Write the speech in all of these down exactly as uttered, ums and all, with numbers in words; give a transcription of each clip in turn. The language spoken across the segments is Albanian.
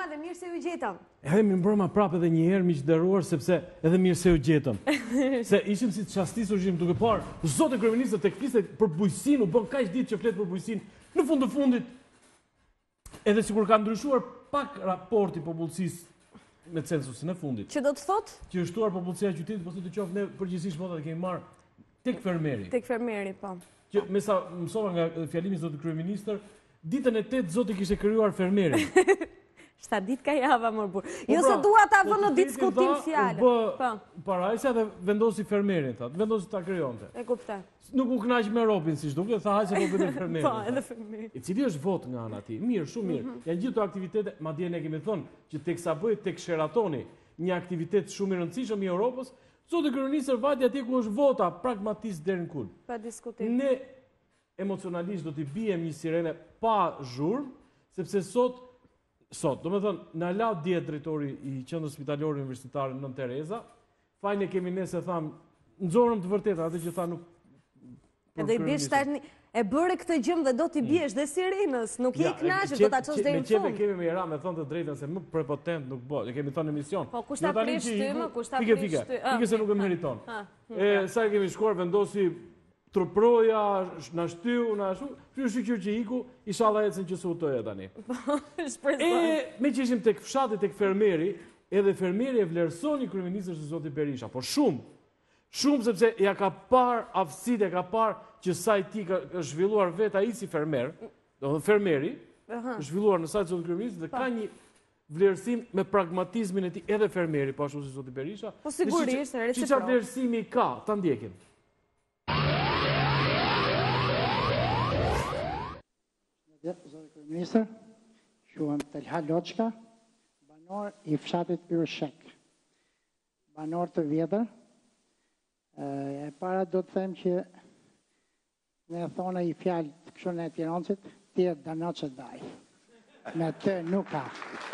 dhe mirë se u gjetëm. Edhe më mbrëma prapë edhe një herë miqdëruar sepse edhe mirë se u gjetëm. Se ishim si të çastisur, ishim duke parë, zotë kryeministër tek fliste për bujqësinë, u bën kaq ditë që flet për bujqësinë. Në fund të fundit, edhe sikur ka ndryshuar pak raporti popullsisë me censusin e fundit. Që do të thotë? Që është shtuar popullsia e qytetit, po si të qoftë ne përgjithsisht votat e kemi marrë tek fermeri. Tek fermeri, po. Që me sa mësova nga fjalimi i zotit kryeministër, ditën e tetë zoti kishte krijuar fermerin. shtatë ditë ka java më burr. Jo se dua ta vë në diskutim fjalë. Po. Parajsja dhe vendosi fermerin, thotë, vendosi ta krijonte. E kuptoj. Nuk u kënaq me ropin siç duket, tha hajse po bëhet fermerin. Po, edhe fermerin. I cili është vot nga ana e tij. Mirë, shumë mirë. Janë gjithë ato aktivitete, madje ne kemi thënë që teksa bëhet tek Sheratoni, një aktivitet shumë i rëndësishëm i Europës, zoti kryeministër vati atje ku është vota, pragmatist deri në kulm. Pa diskutim. Ne emocionalisht do t'i bijem një sirene pa zhurmë, sepse sot Sot, do me thënë, në la djetë drejtori i qendrës spitalore universitare Nën Tereza, fajnë e kemi ne se thamë, nëzorëm të vërteta, atë që tha nuk... Edhe i bjesh tani, e bërë këtë gjëmë dhe do t'i bjesh dhe sirenës, nuk je i knaqër, do t'a qos dhe i në fund. Me qepe kemi me i ra me thënë të drejtën se më prepotent nuk bo, e kemi thënë në emision. Po, kush ta prish ty, më, kush ta prish ty. Fike, fike, fike se nuk e meriton. Sa e kemi shkuar, vendosi Troproja, në shtiu, në ashtu, që është shqyqyr që iku, isha dha ecën që su utoja tani. E, me që ishim tek fshati, tek fermeri, edhe fermeri e vlerësoni kryeministër së zoti Berisha, por shumë, shumë sepse ja ka par aftësitë, ja ka par që sa i ti ka zhvilluar vetë ai si fermer, do dhe fermeri, zhvilluar në sajtë zoti kryeministër, dhe ka një vlerësim me pragmatizmin e ti edhe fermeri, po ashtu si zoti Berisha. Po sigurisht, e reciprok. Që qa vlerësimi ka, ta ndjekim. Zoti kryeministër, quhem Telha Loçka, banor i fshatit Yrshek. Banor të vjetër. E para do të them që ne thona i fjalë të këshon e Tirancit, ti e dano që daj. Me të nuk ka.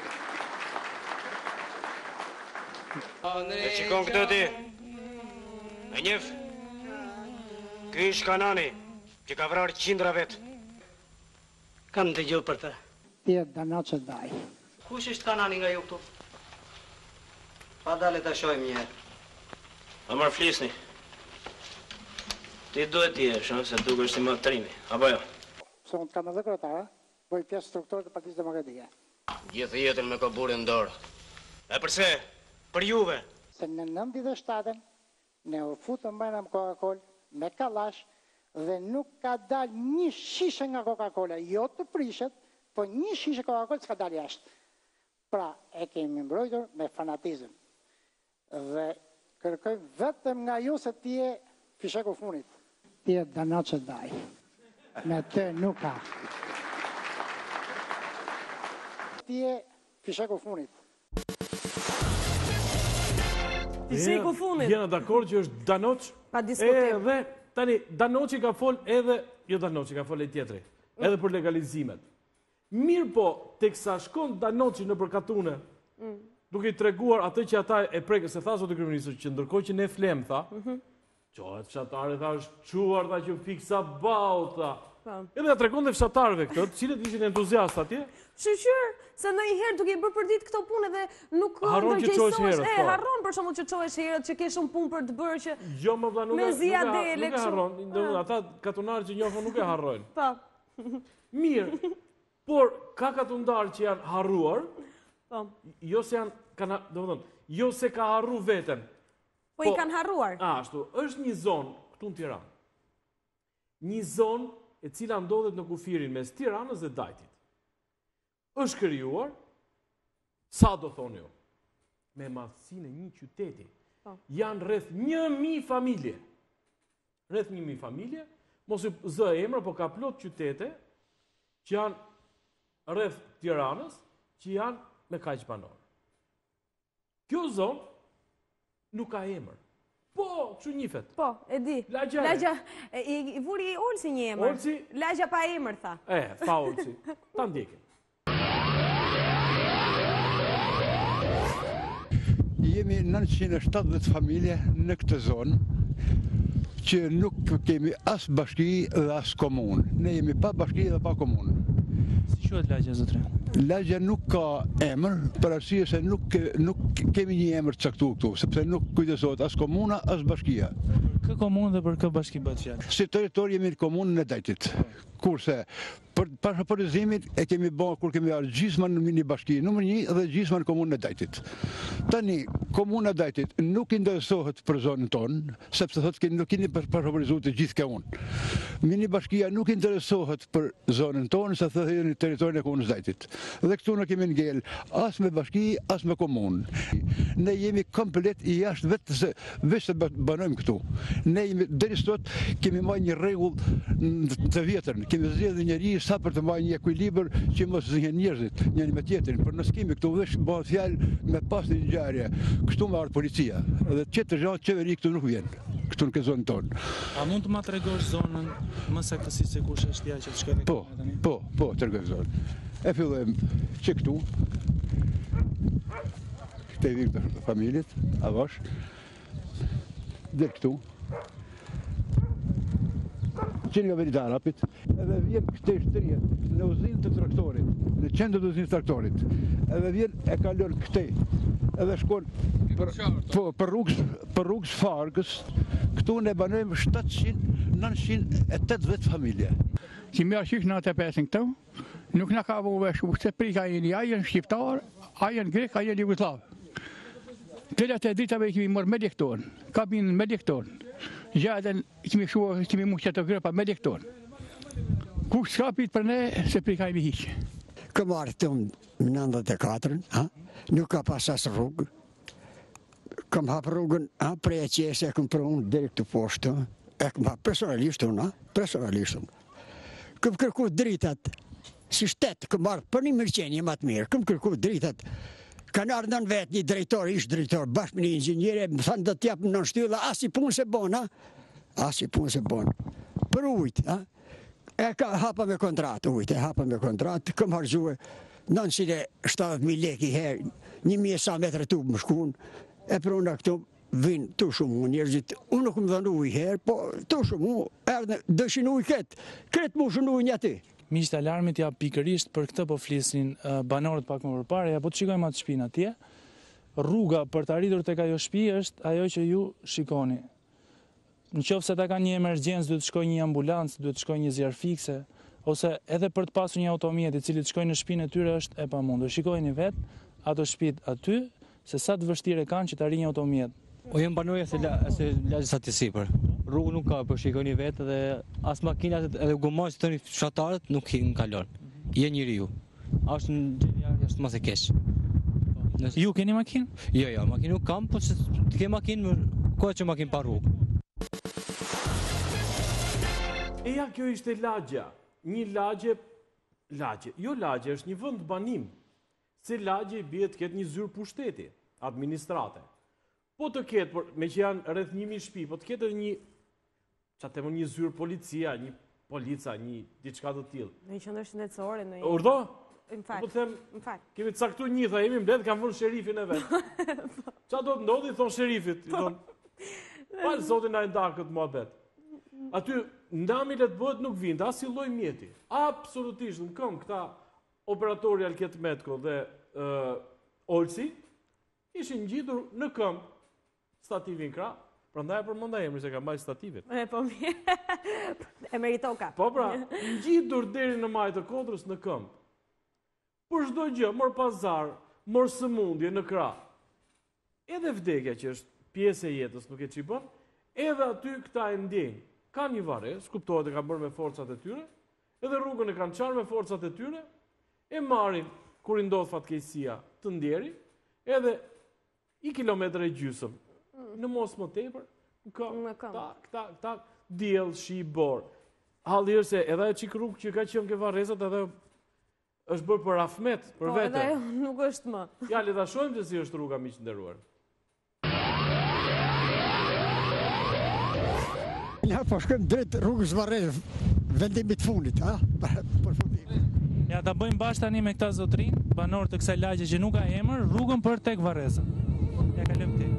E qikon këtë ti? E njef? Ky ish Kanani, që ka vrarë qindra vetë. Kam të gjohë për të. Ti e dano që daj. Kush është Kanani nga ju këtu? Pa dale të shojmë njëherë. A marë flisni. Ti duhet ti e shumë, se duke është i më të trimi. Apo jo? Se unë të kam edhe kretara, bëj pjesë strukturët e Partisë Demokratike. Gjithë jetën me koburin dorë. E përse? Për juve? Se në nëntëdhjetë e shtatën, ne u futëm bëjnë me Coca-Cola, me kalash, dhe nuk ka dal një shishe nga Coca-Cola, jo të prishet, po një shishe Coca-Cola s'ka dal jashtë. Pra, e kemi mbrojtur me fanatizëm. Dhe kërkoj vetëm nga ju se ti e fisheku funit. Ti e dano që daj. Me të nuk ka. Ti e fisheku funit. Fisheku funit. Jena dakord që është danoq. Pa diskutim. Edhe, tani, danoqi ka fol edhe, jo danoqi ka fol e tjetri, edhe për legalizimet. Mirë po, teksa shkon danoqi në përkatune, duke i treguar atë që ata e prekë, se tha zotë kryeministër, që ndërkohë që ne flem, tha, qohet fshatare, tha, është quar, tha, që fiksa bau, tha. Edhe ja tregon dhe fshatarëve këtë, cilët ishin entuziast atje. Shqyqyr, se në i herë duke i bërë për ditë këto punë dhe nuk ndërgjejsosh. E, harron për shumë që qohesh herët, që ke shumë punë për të bërë që jo, më vla, nuk me zia e dele. harron. Ata katunarë që njofën nuk e harrojnë. Pa. Mirë, por ka katundarë që janë harruar, jo se janë, do më dhënë, jo se ka harru veten. Po i kanë harruar. Ashtu, është një zonë, këtu në Tiranë, një zonë e cila ndodhet në kufirin mes Tiranës dhe Dajtit. Është krijuar, sa do thonë jo, me madhësinë e një qyteti. Janë rreth një mijë familje. Rreth një mijë familje, mos i zë emra, po ka plot qytete që janë rreth Tiranës, që janë me kaq banor. Kjo zonë nuk ka emër. Po, që njifet. Po, e di. Lagja. Lagja, i vuri Olsi një emër. Olsi? Lagja pa emër, tha. E, tha Olsi. Ta ndjekim. Jemi nëntëqind e shtatëdhjetë familje në këtë zonë, që nuk kemi as bashki dhe as komunë. Ne jemi pa bashki dhe pa komunë. Si quhet lagja, zotre? Lagja nuk ka emër, për arsye se nuk nuk kemi një emër të caktuar këtu, sepse nuk kujdesohet as komuna as bashkia. Kë komunë dhe për kë bashki bëhet fjalë? Si territor jemi në komunën e Dajtit. Kurse për para portizimit e kemi bërë kur kemi ardhur gjysma në një bashki numër një dhe gjysma në komunën e Dajtit. Tani komuna e Dajtit nuk interesohet për zonën tonë, sepse thotë që nuk keni për favorizuar të gjithë këun. Mini bashkia nuk interesohet për zonën tonë, sa thotë në territorin e komunës së Dajtit. Dhe këtu nuk kemi ngel as me bashki as me komunë. Ne jemi komplet i jashtë vetë se vetë se banojmë këtu. Ne jemi deri sot kemi marrë një rregull të vjetër, kemi zgjedhur njëri sa për të marrë një ekuilibër që mos zihen njerëzit njëri me tjetrin, por nëse kemi këtu vesh bëhet fjalë me pas një ngjarje, kështu me ardh policia. Dhe çetë gjë qeveri këtu nuk vjen. Këtu në zonën tonë. A mund të ma tregosh zonën më saktësisht se kush është ja që të shkojmë Po, po, po, tregoj zonën. E fillojmë që këtu. Këte i vikë të familjet, avash. Dhe këtu. Qenë nga verita Arapit, edhe vjen këte shtërje në uzinë të traktorit, në qendër të uzinë të traktorit, edhe vjen e kalon këte, edhe shkon për, po, për rrugës, për rrugës Fargës, këtu ne banojmë shtatëqind nëntëqind e tetëdhjetë familje. Kemi arqysh në të pesin këtu, nuk në ka vove shu, se prika jeni, a jenë shqiptar, a jenë grek, a jenë jugoslav. Tëllat e dritave kemi mërë me lektorën, kabinën me lektorën. Gjatën kemi shua, kemi mu që të grepa me lektorën. Kush s'kapit për ne, se prika jemi hiqë. Këm arë të në nëntëdhjetë e katër, nuk ka pas as rrugë. Këm hapë rrugën, prej e qese, këm për unë direkt të poshtë, e këm hapë personalisht unë, personalisht unë. Këm kërku dritat, si shtetë, këm arë për një mërqenje më të mirë, këm kërku dritat. Kanë ardhën vetë një drejtor, ish drejtor, bashkë me një inxinjere, më thanë do t'japë në shtylla, as i punë se bonë, as i punë se bonë. Për ujtë, e ka hapa me kontratë, ujtë, e hapa me kontratë, këm hargjue nëntëqind e shtatëdhjetë mijë lekë i herë, një mijë sa metre tubë më shkun, e për unë këtu vinë të shumë mu njerëzit, unë nuk më dhënë ujë herë, po të shumë mu, erdhë dëshin ujë ketë, kretë mu shënë ujë një aty. Miqtë alarmit ja pikërisht për këtë po flisin uh, banorët pak më përpara, ja po të shikojmë atë shtëpinë atje. Rruga për të arritur tek ajo shtëpi është ajo që ju shikoni. Nëse ta ka një emergjencë, duhet të shkojë një ambulancë, duhet të shkojë një zjarr fikse, ose edhe për të pasur një automjet i cili të shkojë në shtëpinë e tyre është e pamundur. Shikojeni vetë ato shtëpitë aty, se sa të vështirë kanë që të arrijë një automjet. O jem banorja se lagje sa të sipër. Rrugë nuk ka, për shikoni vetë dhe as makinat edhe gomarë që të një fshatarët nuk i kalon. Je njëri ju. Ashtë në gjenjarë është mas e kesh. Nësë... Ju keni makinë? Jo, jo, makinë nuk kam, po që të ke makinë, kohë që makinë pa rrugë. Eja, kjo ishte lagja. Një lagje, lagje. Jo lagje, është një vënd banim. Se lagje i bje të ketë një zyrë pushteti, administrate. Po të ketë, por, me që janë rreth një mijë shtëpi, po të ketë edhe një, që atë një zyrë policia, një polica, një diçka të tillë. Në një qendër shëndetësore, në një... Urdo? Në fakt. Po të them, në fakt. Kemi të caktuar një, tha jemi mbledh, kam vënë sherifin e vet. Qa do të ndodhi, thon sherifit, i thon. Falë zotin na e nda këtë muhabet. Aty ndami le të bëhet nuk vind, as si lloj mjeti. Absolutisht në këmbë këta operatori Alket Metko dhe uh, Olsi ishin ngjitur në këmbë stativin krah, prandaj e përmenda emrin se ka mbaj stativin. E po mirë. E meritoka. Po pra, ngjitur deri në majtë të Kodrës në këmbë. Për çdo gjë, mor pazar, mor sëmundje në krah. Edhe vdekja që është pjesë e jetës, nuk e çibon, edhe aty këta e ndjejnë. Ka një varres, kuptohet e kanë bërë me forcat e tyre, edhe rrugën e kanë çarë me forcat e tyre, e marrin kur i ndodh fatkeqësia të ndjeri, edhe i kilometra e gjysëm. Në mos më tepër, në këmbë, këta, këta, këta, diell, shi, bor. Halli është se edhe e qik rrugë që ka qenë ke varrezat edhe është bërë për afmet, për vete. Po, edhe nuk është më. Ja, le ta shohim se si është rruga, miq nderuar. Ja, po shkojmë drejt rrugës Varrez, vendimit fundit, ha? Për fundim. Ja, ta bëjmë bashkë tani me këta zotrin, banor të kësaj lagje që nuk ka emër, rrugën për tek Varreza. Ja, kalojmë ti.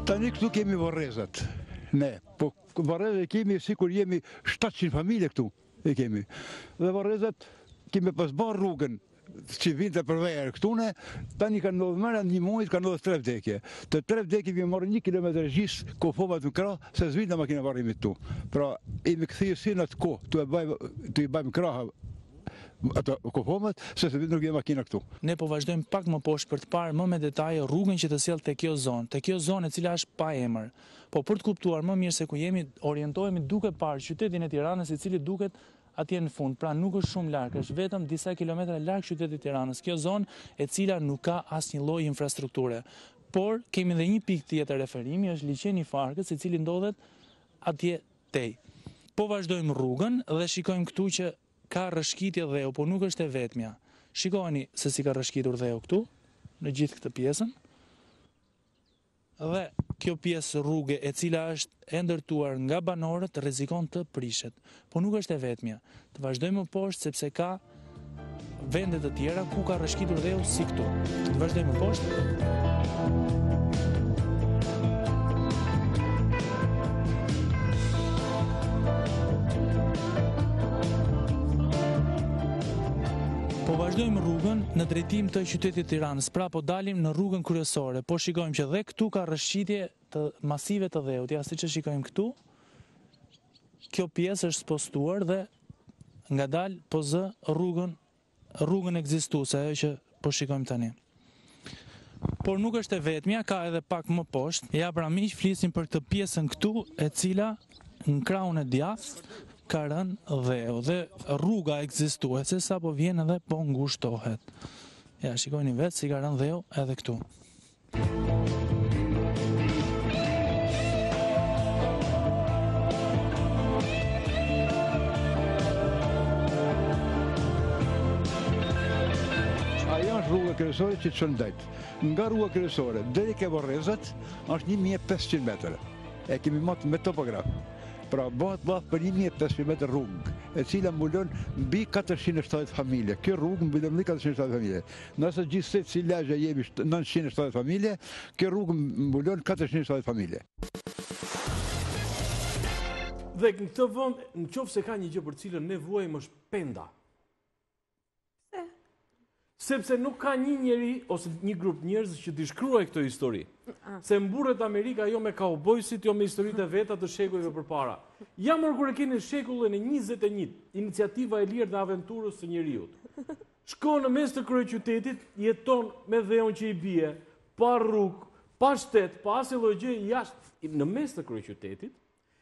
Tani këtu kemi Varrezat. Ne, po Varrezat kemi sikur jemi shtatëqind familje këtu. E kemi. Dhe Varrezat kemi pas bërë rrugën që vinte për verë këtune, tani ka ndodhë mëra një mujt, ka ndodhë tre vdekje. Të tre vdekje vjen marrë një kilometër gjisë kofomat në krah, se zvinda makina varrimit tu. Pra, imi këthirë si në të ko, të i bajmë kraha ato kofomat, se se nuk vjen makina këtu. Ne po vazhdojmë pak më poshtë për të parë më me detaje rrugën që të sjell te kjo zonë, te kjo zonë e cila është pa emër. Po për të kuptuar më mirë se ku jemi, orientohemi duke parë qytetin e Tiranës, i cili duket atje në fund, pra nuk është shumë larg, është vetëm disa kilometra larg qytetit Tiranës. Kjo zonë e cila nuk ka asnjë lloj infrastrukture. Por kemi edhe një pikë tjetër referimi, është liçeni i Farkës, i cili ndodhet atje tej. Po vazhdojmë rrugën dhe shikojmë këtu që ka rrëshqitje dheu, po nuk është e vetmja. Shikoni se si ka rrëshqitur dheu këtu, në gjithë këtë pjesën. Dhe kjo pjesë rrugë e cila është e ndërtuar nga banorët rrezikon të prishet, po nuk është e vetmja. Të vazhdojmë më poshtë sepse ka vende të tjera ku ka rrëshqitur dheu si këtu. Të vazhdojmë më poshtë. Po vazhdojmë rrugën në drejtim të qytetit Tiranës, pra po dalim në rrugën kryesore, po shikojmë që dhe këtu ka rrëshqitje të masive të dheut, ja siç e shikojmë këtu, kjo pjesë është spostuar dhe ngadalë po zë rrugën, rrugën ekzistuese, ajo që po shikojmë tani. Por nuk është e vetmja, ka edhe pak më poshtë, ja pra miq, flisim për këtë pjesën këtu, e cila në krahun e djathtë ka rënë dheu dhe rruga ekzistuese sa po vjen edhe po ngushtohet. Ja, shikojni vetë si ka rënë dheu edhe këtu. Ajo është rruga kryesore që çon drejt. Nga rruga kryesore deri ke Varrezat është një mijë e pesëqind metra. E kemi marrë me topograf. Pra bëhet bëhet për një mijë e pesëqind metra rrugë, e cila mbulon mbi katërqind e shtatëdhjetë familje. Kjo rrugë mbulon mbi katërqind e shtatëdhjetë familje. Nëse gjithsesi si lagja jemi nëntëqind e shtatëdhjetë familje, kjo rrugë mbulon katërqind e shtatëdhjetë familje. Dhe në këtë vend, nëse ka një gjë për cilën ne vuajmë është penda. Sepse nuk ka një njeri ose një grup njerëz që t'i shkruaj këtë histori. Se mburret Amerika jo me kaubojsit, jo me historitë e veta të shekujve përpara. Ja mor kur e keni shekullin e njëzet e një, iniciativa e lirë dhe aventurës së njeriut. Shkon në mes të kryeqytetit, jeton me dheun që i bie, pa rrugë, pa shtet, pa asnjë lloj gjë jashtë në mes të kryeqytetit,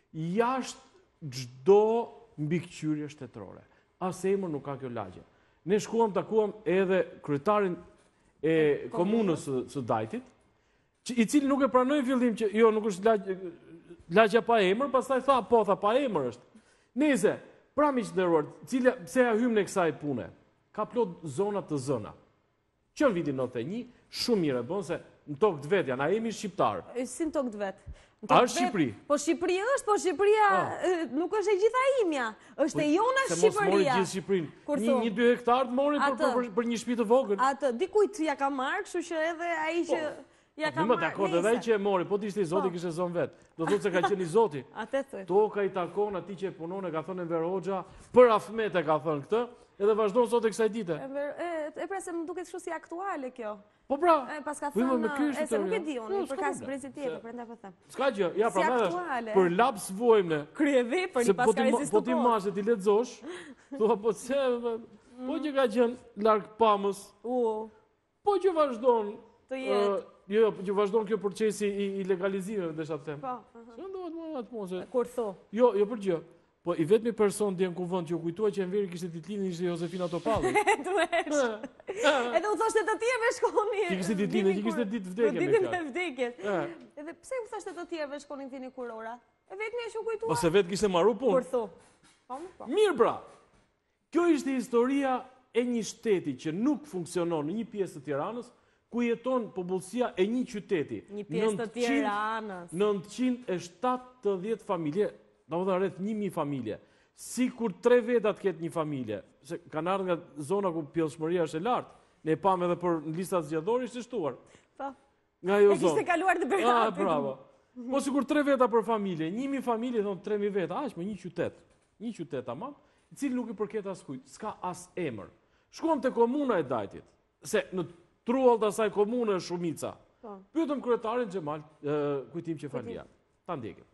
jashtë çdo mbikëqyrje shtetërore. As emër nuk ka kjo lagje. Ne shkuam takuam edhe kryetarin e komunës së Dajtit, i cili nuk e pranoi në fillim që jo nuk është lagja pa emër, pastaj tha po, tha pa emër është. Nice, pra miq të nderuar, cila pse ja hym në kësaj pune? Ka plot zona të zëna. Që në vitin nëntëdhjetë e një, shumë mirë e bën se në tokë të vet janë, a jemi shqiptar. Si në tokë të vet? A është Shqipëri? Po Shqipëri është, po Shqipëria nuk është e gjitha imja. Është e jona Shqipëria. Se mos mori gjithë Shqipërinë. Një dy hektar të mori për një shtëpi të vogël. Atë, dikujt ja ka marrë, kështu që edhe ai që ja ka marrë. Më takon edhe ai që e mori, po t'ishte i Zoti kishte zonë vet. Do thotë se ka qenë i Zoti. Atë thoj. Toka i takon atij që e punon, e ka thënë Enver Hoxha, për Ahmet e ka thënë këtë, edhe vazhdon sot e kësaj dite. E pra se më duket kështu si aktuale kjo. Po pra, pas ka thënë, e se nuk e di unë, për ka spresi tjetër, për nda për them. S'ka gjë, ja pra me dhe, për laps vuajmë ne. Kryeve, për një pas ka rezistu po. Po ti mashe ti letëzosh, thua po se, po që ka qenë larkë pamës, po që vazhdon, jo, që vazhdon kjo procesi i legalizimeve, dhe shatë them. Po, se ndohet më atë punë, se. Kur tho? Jo, jo për gjë. Po i vetëmi person të jenë kuvënd që u kujtua që Enveri kishte ditlinë ishte Josefina Topalli. Duesh. Edhe u thoshte të tjerëve shkoni. Ti kishte ditlinë, ti kishte ditë vdekje. Ditën e vdekjes. Edhe pse u thoshte të tjerëve shkonin tini kurora? E vetëmi është u kujtua. Po se vetë kishte marru punë. Kur tho? Mirë pra. Kjo ishte historia e një shteti që nuk funksionon në një pjesë të Tiranës, ku jeton popullsia e një qyteti. Një pjesë të Tiranës. nëntëqind e shtatëdhjetë familje. Da më dhe rreth një mijë familje. Si kur tre vetat ketë një familje. Se kanë ardhë nga zona ku pjellshmëria është e lartë. Ne pam edhe për në listat zgjedhore ishte shtuar. Po. Nga jo zonë. E kishte kaluar të Beratit. Ah, bravo. Po sikur tre veta për familje, njëmi familje thonë tre mijë veta, aq me një qytet. Një qytet tamam, i cili nuk i përket askujt, s'ka as emër. Shkuam te komuna e Dajtit, se në truall të asaj komune është shumica. Pyetëm kryetarin Xhemal Kujtim Qefalia. Ta ndjekim.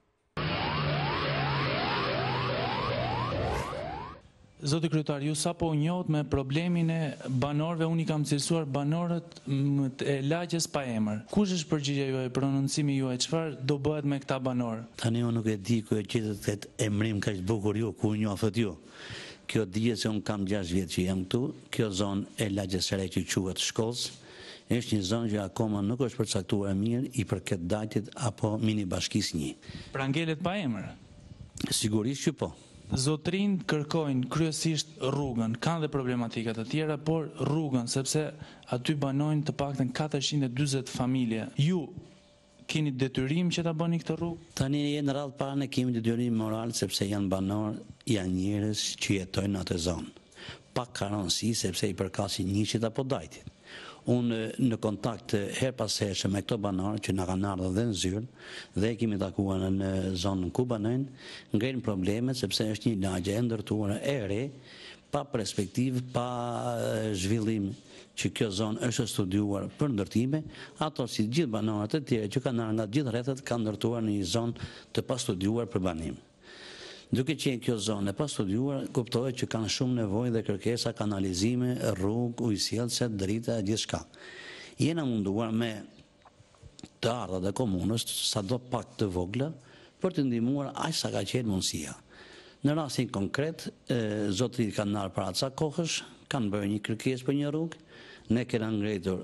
Zoti kryetar, ju sapo u njohët me problemin e banorëve, unë i kam cilësuar banorët e lagjes pa emër. Kush është përgjigjja juaj, prononcimi juaj, çfarë do bëhet me këta banorë? Tani unë nuk e di ku e gjetet këtë emrim kaq bukur ju, ku njohët ju. Kjo dihet se unë kam gjashtë vjet që jam këtu, kjo zonë e lagjes së re që quhet Shkollës, është një zonë që akoma nuk është përcaktuar mirë i përket Dajtit apo mini bashkisë një. Pra ngelet pa emër? Sigurisht që po. Zotrin kërkojnë kryesisht rrugën, kanë dhe problematikat të tjera, por rrugën, sepse aty banojnë të paktën katërqind e dyzet familje. Ju keni detyrim që ta bëni këtë rrugë? Tani në radhë parë ne kemi detyrim moral sepse janë banorë, janë njerëz që jetojnë në atë zonë. Pa karansi sepse i përkasin njëqit apo Dajtit. Unë në kontakt her pas herë me këto banorë që na kanë ardhur dhe në zyrë dhe kemi takuar në zonën ku banojnë, ngrenë problemet sepse është një lagje e ndërtuar e re, pa perspektivë, pa zhvillim që kjo zonë është studiuar për ndërtime, ato si gjithë banorët e tjerë që kanë ardhur nga gjithë rrethet kanë ndërtuar në një zonë të pa studiuar për banim. Duke qenë kjo zonë e pa studiuar, kuptohet që kanë shumë nevojë dhe kërkesa kanalizime, rrugë, ujësjellse, drita e gjithçka. Jena munduar me të ardhat e komunës, sado pak të vogla, për të ndihmuar aq sa ka qenë mundësia. Në rastin konkret, zotërit kanë ardhur para ca kohësh, kanë bërë një kërkesë për një rrugë, ne kena ngritur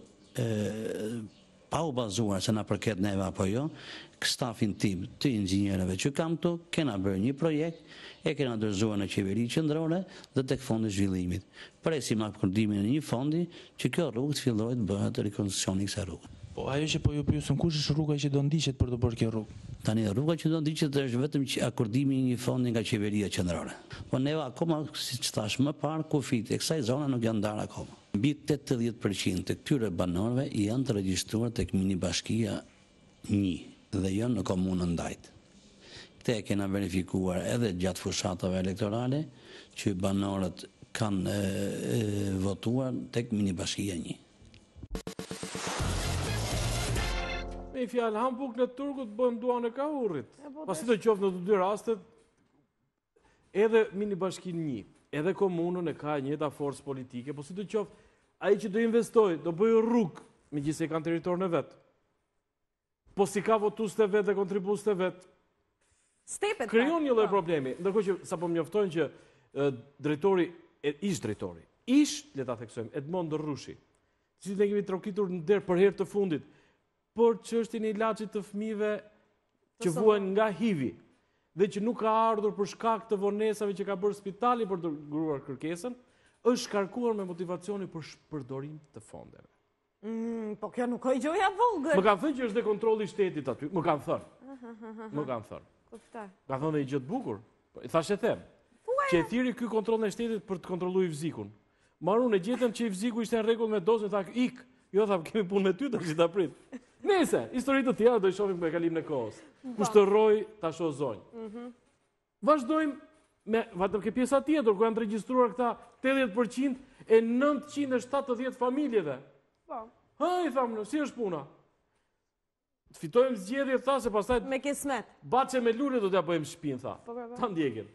pa u bazuar se na përket neve apo jo, stafin tim të inxhinierëve që kam këtu, kena bërë një projekt, e kena dorëzuar në qeveri qendrore dhe tek fondi zhvillimit. Presim akordimin e një fondi që kjo rrugë të fillojë të bëhet rikonstruksioni i kësaj rrugë. Po ajo që po ju pyesëm, kush është rruga që do ndiqet për të bërë kjo rrugë? Tani rruga që do ndiqet është vetëm që akordimi i një fondi nga qeveria qendrore. Po neve akoma, siç thash më parë, kufit e kësaj zone nuk janë ndarë akoma. Mbi tetëdhjetë përqind të këtyre banorëve janë të regjistruar tek mini bashkia një dhe jo në komunën Dajt. Këtë e kena verifikuar edhe gjatë fushatave elektorale që banorët kanë e, e, votuar tek mini bashkia një. Me i fjalë, ham buk në Turkut bën duan e ka urrit. Pasi të qoftë në të dy rastet, edhe mini bashkin një, edhe komunën e ka njëta forcë politike, po si të qoftë, ai që do investoj, do bëjë rrugë, me gjithse i kanë territorin e vetë. Po si ka votues të vetë dhe kontribues të vetë, Stepet. Krijon një lloj problemi. Ndërkohë që sapo mjoftojnë që e, drejtori, e, ish drejtori, ish, le ta theksojmë, Edmond Rrushi, si ne kemi trokitur në derë për herë të fundit, por çështjen e ilaçit të fëmijëve që vuajnë nga H I V-i dhe që nuk ka ardhur për shkak të vonesave që ka bërë spitali për të ngruar kërkesën, është shkarkuar me motivacioni për shpërdorim të fondeve. Mm, po kjo nuk është gjoja vogël. Më kanë thënë që është dhe kontrolli i shtetit aty, më kanë thënë. Më kanë thënë. Kuptoj. Ka thënë i gjë të bukur. I thashë them. Që e thiri ky kontroll në shtetit për të kontrolluar Ivzikun. Marun e gjetëm që Ivziku ishte në rregull me dozën, tha ik. Jo, tha kemi punë me ty tash ta prit. Nëse, historitë të tjera do i shohim me kalimin e kohës. Kush të rroj ta shoh zonjë. Mhm. Vazhdojmë me vetëm ke pjesa tjetër ku janë regjistruar këta tetëdhjetë përqind e nëntëqind e shtatëdhjetë familjeve. Po. Ha, i thamë, si është puna? Të fitojmë zgjedhje, tha, se pastaj me kismet. Baçe me lule do t'ja bëjmë shtëpinë, tha. Po, po, po. Ta ndjekim.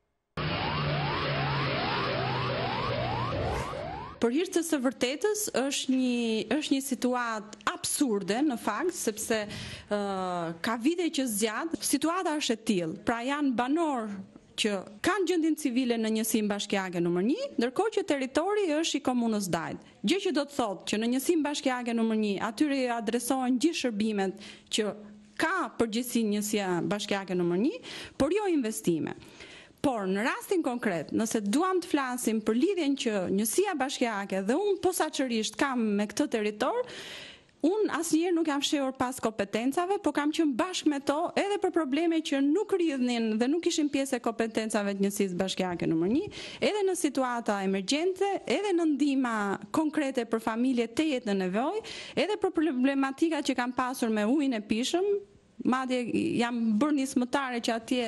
Për hir të së vërtetës është një është një situatë absurde në fakt, sepse uh, ka vite që zgjat, situata është e tillë. Pra janë banorë që kanë gjendjen civile në njësinë bashkiake numër një, ndërkohë që territori është i komunës Dajt. Gjë që do të thotë që në njësinë bashkiake numër një atyre i adresohen gjithë shërbimet që ka përgjegjësi njësia bashkiake numër një, por jo investime. Por në rastin konkret, nëse duam të flasim për lidhjen që njësia bashkiake dhe unë posaçërisht kam me këtë territor, unë asnjëherë nuk jam fshehur pas kompetencave, por kam qenë bashkë me to edhe për probleme që nuk rridhnin dhe nuk ishin pjesë e kompetencave të njësisë bashkiake numër një, edhe në situata emergjente, edhe në ndihma konkrete për familje të jetë në nevojë, edhe për problematika që kam pasur me ujin e pishëm, madje jam bërë një smëtare që atje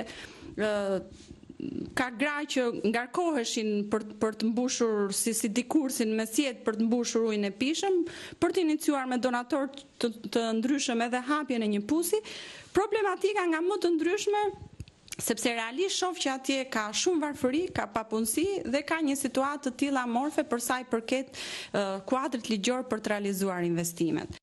ka gra që ngarkoheshin për, për të mbushur si, si dikursin mesjet për të mbushur ujin e pishëm, për të iniciuar me donator të, të ndryshëm edhe hapjen e një pusi. Problematika nga më të ndryshme, sepse realisht shoh që atje ka shumë varfëri, ka papunësi dhe ka një situatë të tilla amorfe për sa i përket uh, kuadrit ligjor për të realizuar investimet.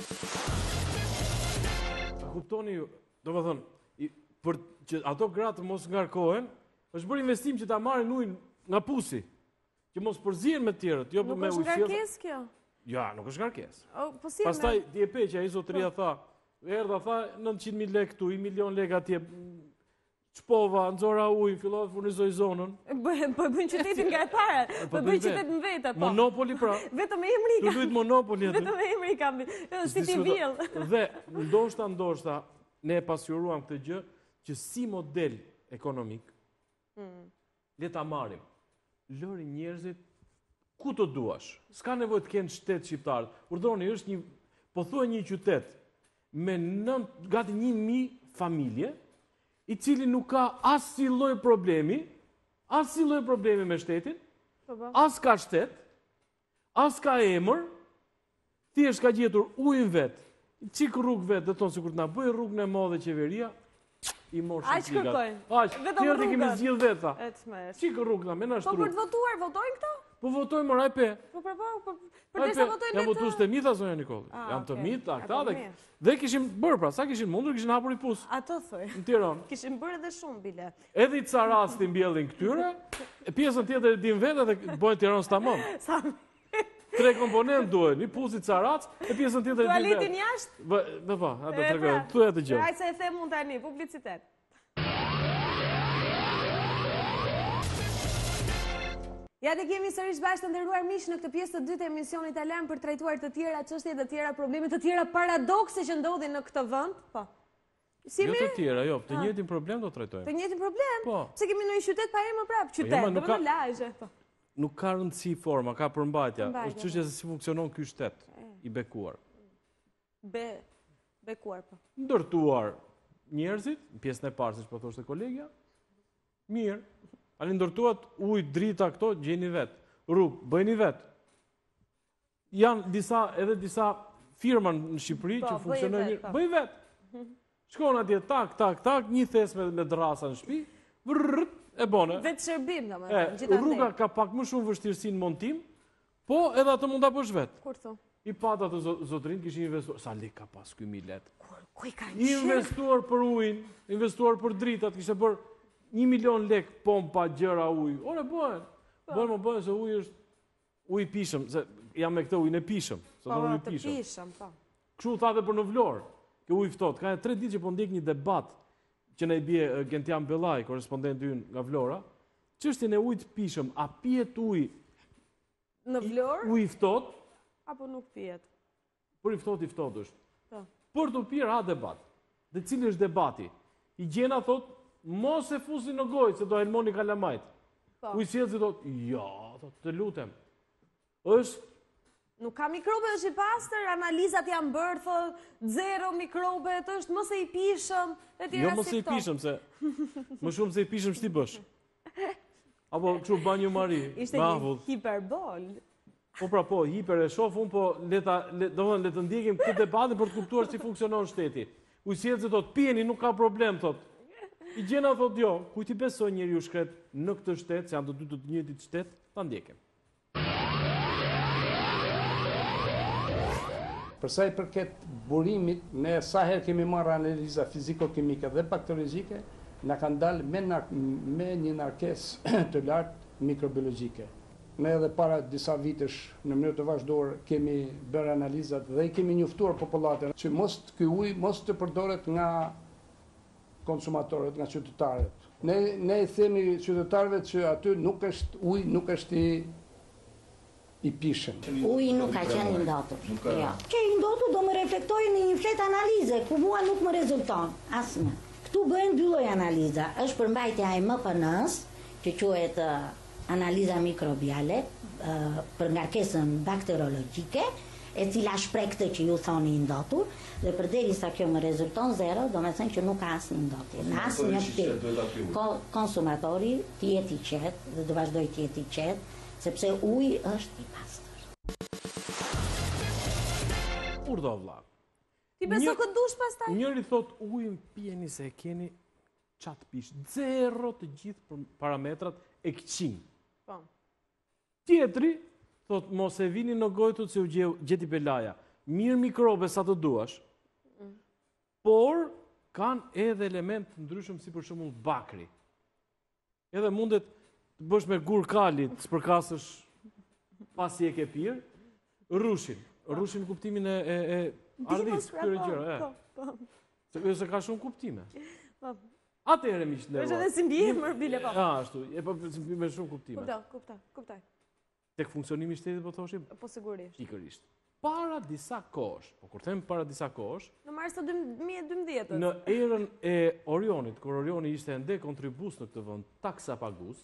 Kuptoni ju, do të thonë, për që ato gratë mos ngarkohen, është bërë investim që ta marrin ujin nga pusi, që mos përzihen me të tjerët, jo nuk me ujë. Nuk është ngarkesë kjo? Ja, nuk është ngarkesë. Oh, po si pastaj me... djepeqja ai zotëria tha, erdha tha nëntëqind mijë lekë këtu, një milion lekë atje. Çpova, nxora ujin, fillova të furnizoj zonën. Po bën qytetin nga e para. Po bën qytet në vetë po. Monopoli pra. Vetëm emri ka. Tu luajt monopoli aty. Vetëm emri ka. Si ti vill. Dhe ndoshta ndoshta ne e pasqyruam këtë gjë që si model ekonomik mm. le ta marrim. Lëri njerëzit ku të duash. S'ka nevojë të kenë shtet shqiptar. Urdhëroni, është një pothuaj një qytet me nën gati një mijë familje, i cili nuk ka asnjë lloj problemi, asnjë lloj problemi me shtetin, as ka shtet, as ka emër, thjesht ka gjetur ujin vet, çik rrugë vet, do të thonë sikur të na bëj rrugën e madhe qeveria, i morsh Aq kërkojnë. Aq, tjerë ti kemi zgjidh vet tha. Çik rrugë, më nash rrugë. Po për të votuar, votojnë këto? Po votojnë më rajpe. Po për po, për desa votojnë. Jam votues të mita zonja Nikolli. Jam të mita, këta dhe dhe kishin bërë pra, sa kishin mundur, kishin hapur i pus. Ato thoj. Në Tiranë. Kishin bërë edhe shumë bile. Edhe i caras ti mbjellin këtyre, e pjesën tjetër e din vetë dhe bojnë Tiranë tamam. Sa Tre komponent duhen, një pusi carac, e pjesën tjetër e din vetë. Tualetin jashtë? Po, po, ato tregoj. Thuaj atë gjë. Ai se e them unë tani, publicitet. Ja dhe kemi sërish bashkë të nderuar miq në këtë pjesë të dytë të emisionit Alarm për trajtuar të tjera çështje, të tjera probleme, të tjera paradokse që ndodhin në këtë vend. Po. Si jo të tjera, jo, të njëjtin problem do trajtojmë. Të njëjtin problem? Po. Pse kemi në një qytet pa emër prap, qytet, do të lagje. Po. Nuk ka rëndësi forma, ka përmbajtja. Është çështja se si funksionon ky shtet i bekuar. Be bekuar po. Ndërtuar njerëzit, në pjesën e parë siç po thoshte kolegja. Mirë. Ani ndërtuat ujë, drita këto, gjeni vetë. Rrugë, bëjni vetë. Janë disa, edhe disa firma në Shqipëri që funksionojnë mirë. Bëj vetë. Shkon atje tak, tak, tak, një thes me, me drasa në shtëpi, vrrrt, e bone. Vetë shërbim, da me e, rruga ka pak më shumë vështirësi në montim, po edhe atë mund ta bësh vetë. Kur thu? I pat atë zotrin kishin investuar, sa lek ka pas ky milet. Ku i ka investuar për ujin, investuar për dritat, kishte bërë një milion lek pompa gjëra ujë. Ore, bëhen. Bëhen më bëhen se ujë është ujë pishëm. Se jam me këtë ujën e pishëm. Po, të pishëm, po. Kështu tha dhe për në Vlorë, ke ujë ftohtë. Ka tre ditë që po ndjek një debat që ne i bie Gentian Bellaj, korespondenti ynë nga Vlora. Çështjen e ujit pishëm, a pihet ujë në Vlorë? Ujë ftohtë apo nuk pihet? Por i ftohtë i ftohtë është. Po. Për të pirë ha debat. Dhe cili është debati? Higjiena thotë mos e fusi në gojë, se do helmoni kalamajt. Po. Ujësielësi thotë, ja, thotë, të lutem. është... Nuk ka mikrobe, është i pastër, analizat janë bërë, thotë, zero mikrobe, të është mëse i pishëm, e tjera si këto. Jo mëse i pishëm, se më shumë se i pishëm shti bësh. Apo kështu banjo mari, ishte një hiperbol. Po pra po, hiper e shof, unë po leta, do më le të ndjekim këtë debatin për të kuptuar si funksionon shteti. Ujësielësi thotë, pjeni, nuk ka problem, thotë. I gjena thot jo, kujt i besoj njeri u shkret në këtë shtet, se janë të dy të njëjtit shtet, ta ndjekim. Përsa i përket burimit, ne sa herë kemi marrë analiza fiziko-kimike dhe bakteriologike, na kanë dalë me, me një narkes të lartë mikrobiologjike. Ne edhe para disa vitesh në mënyrë të vazhduar kemi bërë analizat dhe i kemi njoftuar popullatën që mos ky ujë mos të përdoret nga konsumatorët, nga qytetarët. Ne, ne i themi qytetarëve që aty nuk është ujë, nuk është i, i pishëm. Uji nuk ka qenë i ndotur. Ja. Që i ndotur do më reflektojë në një flet analize, ku mua nuk më rezulton, asnjë. Këtu bëhen dy lloj analiza. Është përmbajtja e M P N-s, që quhet uh, analiza mikrobiale, uh, për ngarkesën bakteriologjike, e cila shpreh këtë që ju thoni i ndotur, dhe përderisa kjo më rezulton zero, do me thënë që nuk ka asnjë ndotje. Në asnjë pikë. Konsumatori të jetë i qetë dhe do vazhdoj të jetë i qetë, sepse uji është i pastër. Urdhë vlla. Ti beso këtë dush pastaj? Njëri thot ujin pjeni se e keni qatë pish. Zero të gjithë parametrat e këqin. Po. Tjetri thot mos e vini në gojtut se u gjeti belaja. Mirë mikrobe sa të duash. Por kanë edhe element të ndryshëm si për shembull bakri. Edhe mundet të bësh me gur kali, të spërkasësh pasi e ke pirë, rrushin. Rrushin kuptimin e, e, e ardhis, këtyre gjëra. Po, po. Se ka shumë kuptime. Po. Atëherë miq të nderuar. Është edhe si mbije më bile po. Ja, ashtu, e po me shumë kuptime. Kuptoj, kuptoj, kuptoj. Tek funksionimi i shtetit po thoshim? Po sigurisht. Pikërisht. Para disa kohësh, po kur them para disa kohësh, në mars të dy mijë e dymbëdhjetë. Në erën e Orionit, kur Orioni ishte ende kontribus në këtë vend, taksa pagus.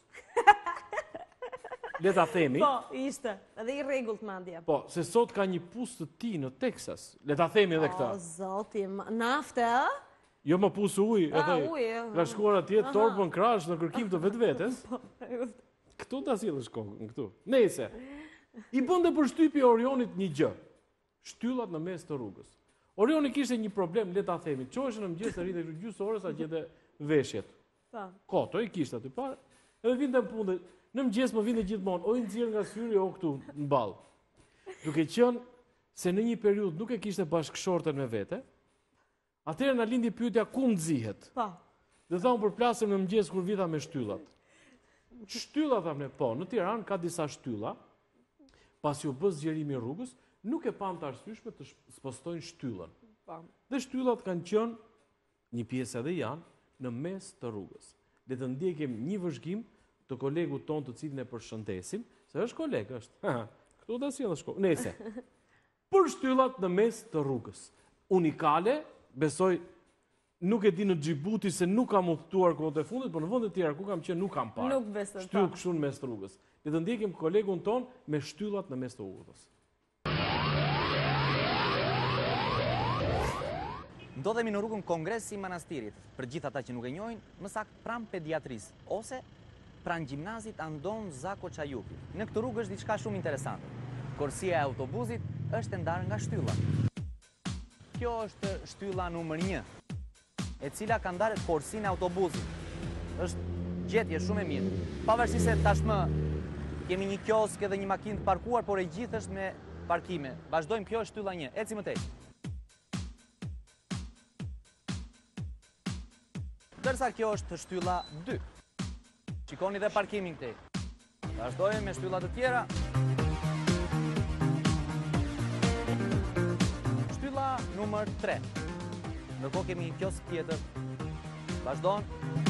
Le ta themi. Po, ishte, edhe i rregullt mandje. Po, se sot ka një pustë të tij në Texas. Le ta themi edhe këtë. O zoti, nafte, ë? Jo më pusë ujë, edhe. ujë. Ka shkuar atje torbën krash në kërkim të vetvetes. Po, këtu ta sjellësh kokën këtu. Nëse i bënte përshtypje Orionit një gjë. Shtyllat në mes të rrugës. Orioni kishte një problem, le ta themi. Çoheshën në mëngjes rritë gjysmë orës sa gjete veshjet. Po. Koto i kishte aty parë. Edhe vinte në punë. Në mëngjes më vinte gjithmonë, o i nxjerr nga syri o këtu në ball. Duke qenë se në një periudhë nuk e kishte bashkëshorten me vete, atëherë na lindi pyetja ku nxihet. Po. Dhe tha unë përplasem në mëngjes kur vita me shtyllat. Shtylla thamë ne, po, në Tiranë ka disa shtylla, pasi u bë zgjerimi i rrugës, nuk e pam të arsyeshme të spostojnë shtyllën. Po. Dhe shtyllat kanë qenë një pjesë edhe janë në mes të rrugës. Le të ndjekim një vëzhgim të kolegut ton të cilin e përshëndesim, se është koleg, është. Këtu ta sjellësh kokën. Nëse. Për shtyllat në mes të rrugës. Unikale, besoj nuk e di në Xhibuti se nuk kam udhëtuar kohët e fundit, por në vende të tjera ku kam qenë nuk kam parë. Nuk besoj. Shtyllë kështu në mes të rrugës. Le të ndjekim kolegun ton me shtyllat në mes të rrugës. Ndodhemi në rrugën Kongresi i Manastirit, për gjithë ata që nuk e njohin, më saktë pranë pediatrisë ose pranë gjimnazit Andon Zako Çajupi. Në këtë rrugë është diçka shumë interesante. Korsia e autobusit është e ndarë nga shtylla. Kjo është shtylla numër një, e cila ka ndarë korsinë e autobusit. Është gjetje shumë e mirë. Pavarësisht se tashmë kemi një kiosk edhe një makinë të parkuar, por e gjithë është me parkime. Vazhdojmë, kjo është shtylla një. Eci më tej. Ndërsa kjo është shtylla dy. Shikoni dhe parkimin këtej. Vazhdojmë me shtyllat të tjera. Shtylla numër tre. Ndërkohë kemi një kiosk tjetër. Vazhdon.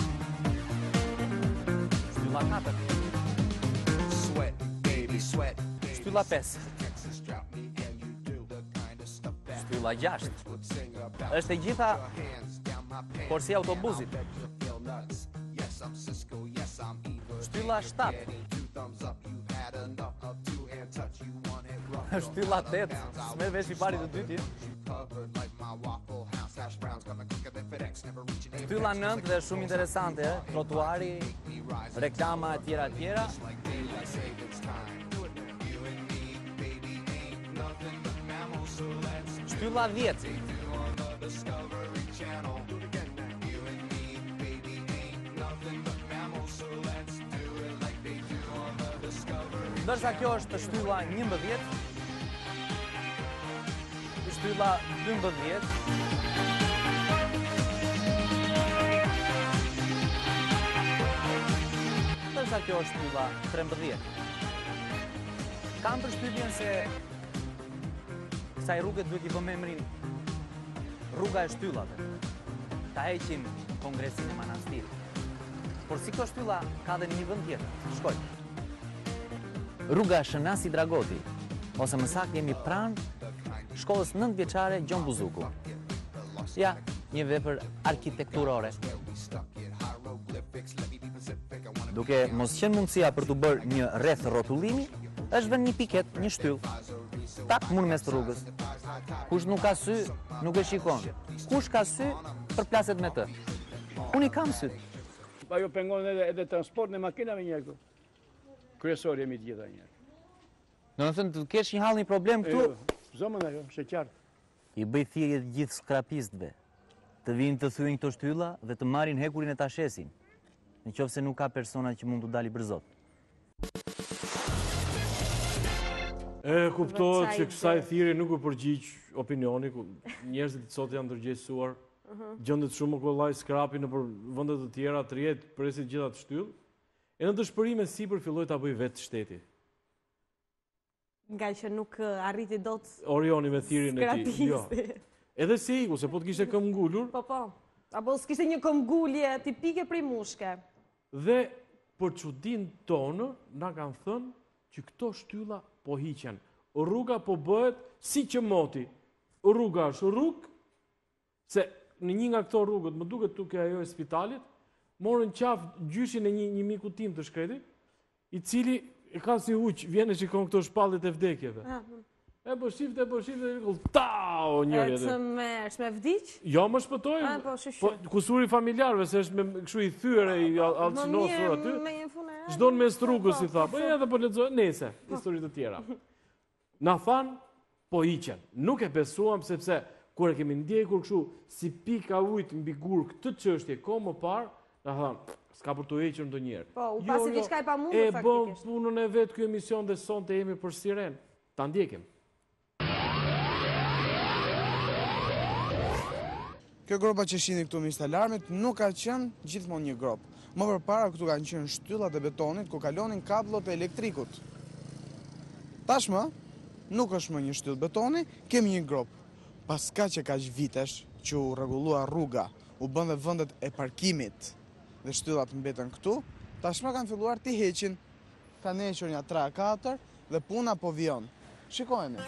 Shtylla katër. Shtylla pesë. Shtylla gjashtë. Është e gjitha korsia e autobusit. Shtylla shtatë. Shtylla tetë. S'merr vesh i pari të dytit. Shtylla nëntë dhe shumë interesante, trotuari, reklama e tjera e tjera. Shtylla dhjetë. Ndërsa kjo është shtylla njëmbëdhjetë, shtylla dymbëdhjetë, ndërsa kjo është shtylla trembëdhjetë. Kam përshtypjen se kësaj rruge duhet i vëmë emrin rruga e shtyllave. Ta heqim Kongresin e Manastirit. Por si kjo shtylla ka dhe në një vend tjetër. Shkojmë. Rruga Shënasi Dragoti, ose më saktë jemi pranë shkollës nëntëvjeçare Gjon Buzuku. Ja, një vepër arkitekturore. Duke mos qenë mundësia për të bërë një rreth rrotullimi, është vënë një piket, një shtyllë. kontakt mund mes të rrugës. Kush nuk ka sy, nuk e shikon. Kush ka sy, përplaset me të. Unë i kam sy. Ajo pengon edhe, edhe transport në makinave një këtu. Kryesor jemi të gjitha një. Do të thënë të kesh një hall një problem këtu. Zomën ajo, është e qartë. I bëj thirrje të gjithë skrapistëve të vinë të thyejnë këto shtylla dhe të marrin hekurin e ta shesin, nëse nuk ka persona që mund të dalë bërzot. E kuptohet që kësaj thirrje nuk u përgjigj opinioni, njerëzit sot janë ndërgjegjësuar, gjendet shumë kollaj skrapi në vende të tjera, të rjetë presit gjitha të shtyllë, e në dëshpërime sipër filloi ta bëj vetë shteti. Nga që nuk arriti dot Orioni me thirrjen e tij. Jo. Edhe si iku, se po të kishte këmbë ngulur. Po po. Apo s'kishte një këmbgulje tipike prej mushke. Dhe për çudinë tonë na kanë thënë që këto shtylla po hiqen. Rruga po bëhet si që moti. Rruga është rrugë, se në një nga këto rrugët, më duket tuke ajo e spitalit, morën qafë gjyshin e një, një miku tim të shkretit, i cili e ka si huq, vjen e shikon këto shpallit e vdekjeve. E po shifte, e po shifte, e kull, tao njëri edhe. E të me, është me vdiq? Jo, më shpëtoj, po, kusuri familjarve, se është me këshu i thyre, i alcinosur aty. Çdo në mes rrugës, i tha, po edhe po lexoj, nese, historit të tjera. Na thanë, po hiqen. Nuk e besuam, sepse kur e kemi ndjekur këshu, si pika ujtë mbi gur këtë çështje ko më parë, na thanë, s'ka për të hequr ndonjëherë. Po, u pasi diçka e pamundur faktikisht. E bëm punën e vet ky emision dhe sonte jemi për Siren. Ta ndjekim. Kjo gropa që shihni këtu me alarmit nuk ka qenë gjithmonë një grop. Më përpara këtu kanë qenë shtyllat e betonit ku kalonin kabllot e elektrikut. Tashmë nuk është më një shtyllë betoni, kemi një grop. Pas kaq e kaq vitesh që u rregullua rruga, u bën dhe vendet e parkimit dhe shtyllat mbeten këtu, tashmë kanë filluar të heqin. Kanë hequr një tre katër dhe puna po vjen. Shikojeni.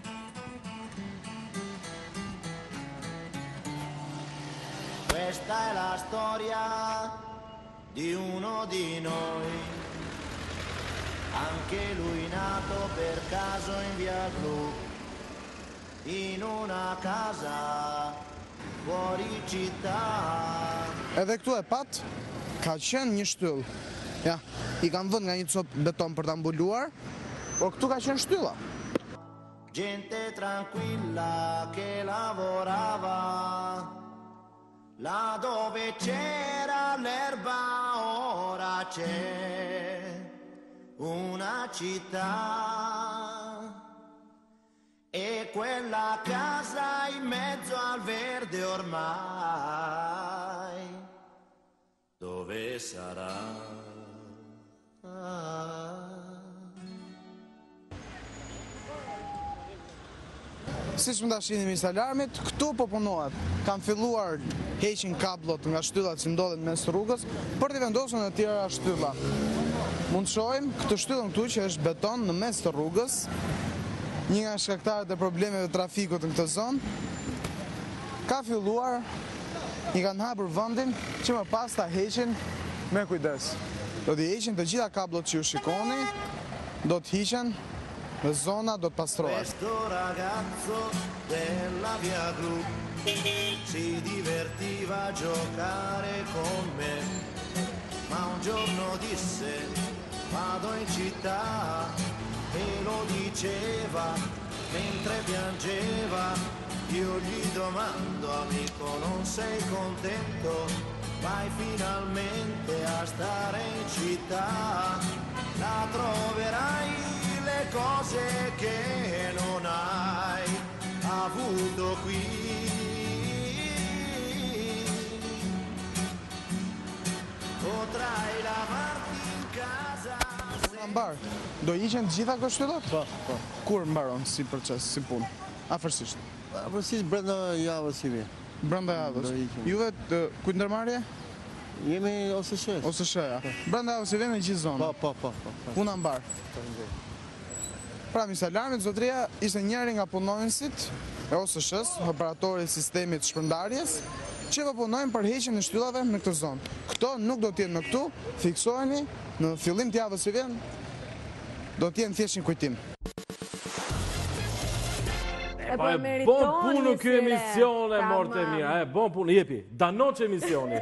Questa è la storia di uno di noi, anche lui nato per caso in via Glu, in una casa fuori città. Edhe këtu e pat, ka qenë një shtyllë. Ja, i kanë vënë nga një cop beton për ta mbuluar, por këtu ka qenë shtylla. Gente tranquilla che lavorava là dove c'era l'erba, ora c'è una città e quella casa in mezzo al verde ormai dove sarà? Si që më da shihni me alarmit, këtu po punohet. Kanë filluar heqin kabllot nga shtyllat që ndodhen mes rrugës për të vendosur në tjera shtylla. Mund të shohim këtë shtyllën këtu që është beton në mes të rrugës, një nga shkaktarët e problemeve të trafikut në këtë zonë. Ka filluar, i kanë hapur vendin që më pas ta heqin me kujdes. Do të heqin të gjitha kabllot që ju shikoni, do të hiqen dhe zona do të pastrohet. Questo ragazzo della via Gru si divertiva a giocare con me, ma un giorno disse vado in città e lo diceva mentre piangeva. Io gli domando amico non sei contento, vai finalmente a stare in città, la troverai le cose che non hai avuto qui. Potrai lavarti in casa. Mbar, do hiqen të gjitha këto shtyllat? Po, po. Kur mbaron si proces, si punë? Afërsisht. Afërsisht brenda javës si vjen. Brenda javës. Juve ku ndërmarrje? Jemi O S S. O S S, ja. Brenda javës si vjen në gjithë zonën. Po, po, po, po. Puna mbar. Pra mis alarmit, zotria ishte njëri nga punonësit e O S S-s, operatori i sistemit shpërndarjes, që po punojnë për heqjen e shtyllave në këtë zonë. Këto nuk do të jenë më këtu, fiksoheni, në fillim të javës që vjen, do të jenë thjesht një kujtim. E pa e bon punë kjo emisione, morte mira, e bon punë, jepi, danoq emisioni.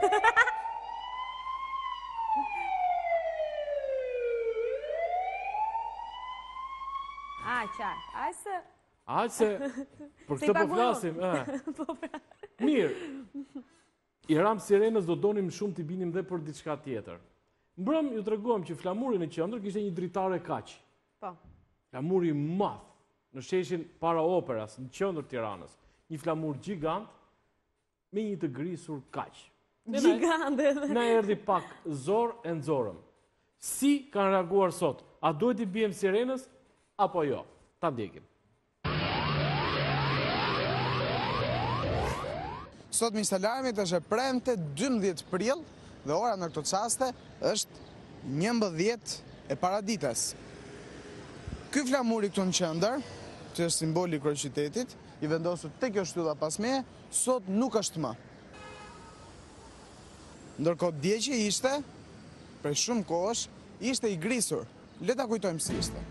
A, qarë, ajse... Ajse, për këtë po flasim. Mirë, i ram Sirenës do donim shumë t'i binim dhe për diçka tjetër. Mbrëm ju të reguam që flamurin e qëndër kishte një dritare kaq. Po. Flamuri madh në sheshin para operas, në qëndër Tiranës. Një flamur gjigant me një të grisur kaq. Gjigant edhe. Na erdhi pak zor e nxorëm. Si kanë reaguar sot? A duhet i bijem Sirenës apo jo? Ta ndjekim. Sot me instalarimit është e premte dymbëdhjetë prill dhe ora në këto qaste është njëmbëdhjetë e paradites. Ky flamuri këtu në qendër, që është simboli i kryeqytetit, i vendosur te kjo shtylla pas meje, sot nuk është më. Ndërkohë dje që ishte, prej shumë kohësh, ishte i grisur. Le ta kujtojmë si ishte.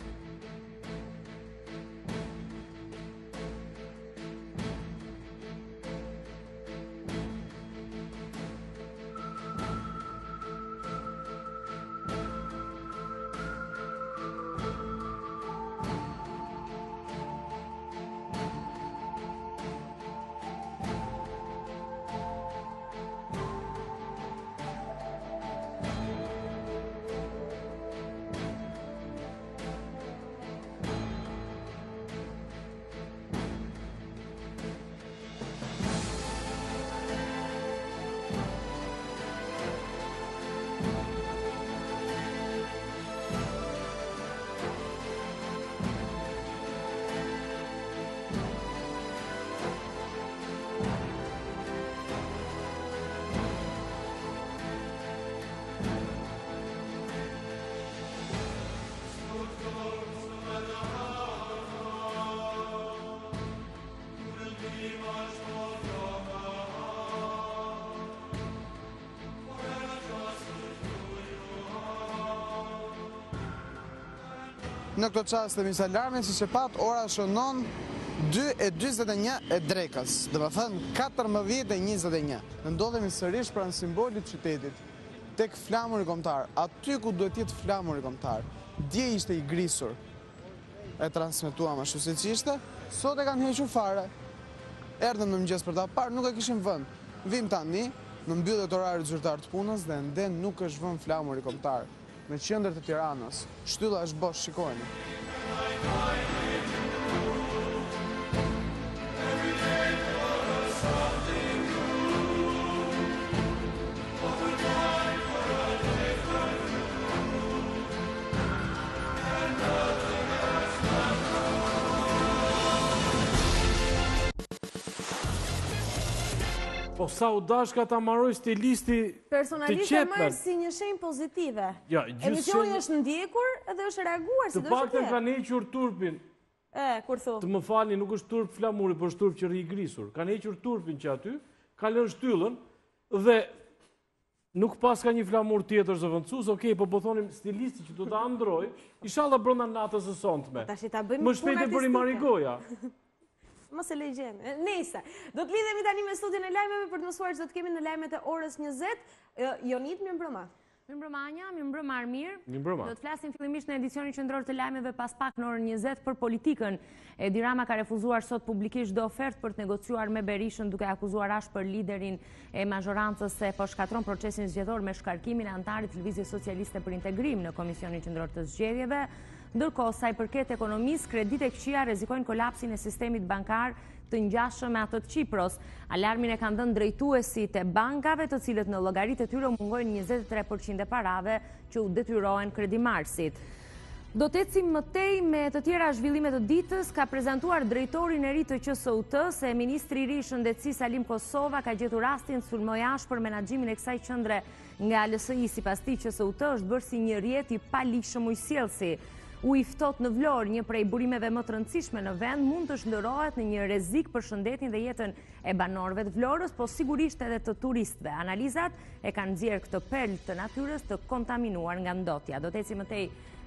Në këto qaste mis alarmin, si që pat, ora shënon dy e njëzet e një e drekës, dhe më thënë katërmbëdhjetë e njëzet e një. Në ndodhemi sërish pranë simbolit qytetit, tek flamuri kombëtar, aty ku duhet jetë flamuri kombëtar. Dje ishte i grisur, e transmetuam ashtu si që ishte, sot e kanë hequr fare. Erdhëm në mëngjes për ta parë, nuk e kishim vënë. Vim tani, në mbyllet orari zyrtar të punës dhe nden nuk është vënë flamuri kombëtar. Në qendër të Tiranës, shtylla është bosh, shikojeni. Po sa u dashka ta marroj stilisti të qepën. Personalisht e marrë si një shenjë pozitive. Ja, gjysë Emisioni shenjë- është ndjekur edhe është reaguar si Të do është paktën tjetë. kanë hequr turpin. E, kur thu. Të më falni, nuk është turp flamuri, por është turp që rri i grisur. Kanë hequr turpin që aty, ka lënë shtyllën dhe nuk pas ka një flamur tjetër zëvendësues, okej, po po thonim stilisti që do ta ndroj, inshallah brenda natës së sonte. Tash i ta bëjmë Më punë shpejt e bëri artistike. Marigoja. Mos e legjem. Nese, do të lidhemi tani me studion e lajmeve për të mësuar që do të kemi në lajmet e orës njëzet. Jonit, mirë mbrëma. Mirë mbrëma Anja, mirë mbrëma Armir. Mirë mbrëma. Do të flasim fillimisht në edicionin qendror të lajmeve pas pak në orën njëzet për politikën. Edi Rama ka refuzuar sot publikisht çdo ofertë për të negociuar me Berishën, duke akuzuar ashpër liderin e mazhorancës se po shkatron procesin zgjedhor me shkarkimin e antarit të Lëvizjes Socialiste për Integrim në Komisionin Qendror të Zgjedhjeve. Ndërkohë, sa i përket ekonomisë, kreditë e këqija rrezikojnë kolapsin e sistemit bankar të ngjashëm me atë të Kipros. Alarmin e kanë dhënë drejtuesit e bankave, të cilët në llogaritë e tyre mungojnë njëzet e tre përqind e parave që u detyrohen kredimarsit. Do të ecim më tej me të tjera zhvillime të ditës. Ka prezantuar drejtorin e ri të Q S U T se ministri i ri i shëndetësisë Salim Kosova ka gjetur rastin sulmoj ashpër menaxhimin e kësaj qendre nga L S I. Sipas tij, Q S U T është bërë si një rjet i palishëm ujësjellsi. U i ftohtë në Vlorë, një prej burimeve më të rëndësishme në vend, mund të shndërrohet në një rrezik për shëndetin dhe jetën e banorëve të Vlorës, po sigurisht edhe të turistëve. Analizat e kanë nxjerrë këtë perlë të natyrës të kontaminuar nga ndotja. Do të ecim më tej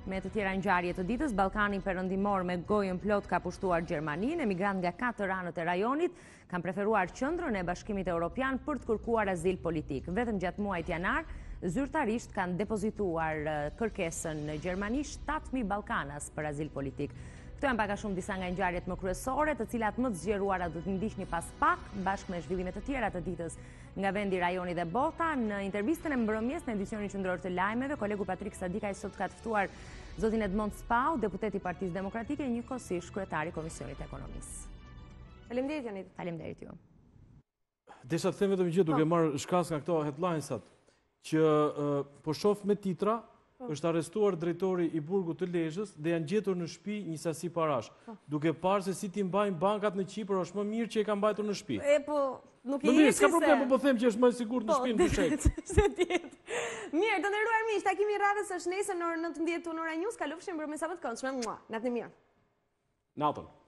Me të tjera ngjarje të ditës, Ballkani perëndimor me gojën plot ka pushtuar Gjermaninë. Emigrant nga katër anët e rajonit kanë preferuar qendrën e Bashkimit Evropian për të kërkuar azil politik. Vetëm gjatë muajit janar, zyrtarisht kanë depozituar kërkesën në Gjermani shtatë mijë ballkanas për azil politik. Këto janë pak a shumë disa nga ngjarjet më kryesore, të cilat më të zgjeruara do të ndiqni pas pak, bashkë me zhvillime të tjera të ditës nga vendi, rajoni dhe bota. Në intervistën e mbrëmjes në edicionin qendror të lajmeve, kolegu Patrik Sadikaj sot ka të ftuar zotin Edmond Spau, deputet i Partisë Demokratike, njëkohësisht kryetari i Komisionit të Ekonomisë. Faleminderit Jonit. Faleminderit ju. Desha të them vetëm gjë duke marrë shkas nga këto headlinesat, që po shoh me titra, është arrestuar drejtori i burgut të Lezhës dhe janë gjetur në shtëpi një sasi parash. Duke parë se si ti mbajnë bankat në Kipër, është më mirë që e ka mbajtur në shtëpi. E po, nuk i mirë, s'ka problem, po po them që është më sigurt në shtëpi në dyshek. Se tjetë. Mirë, të nderuar miq, takimi i radhës është nesër në orën nëntëmbëdhjetë në Ora News, kalofshim mbrëmje sa të këndshme. Natën e mirë. Natën.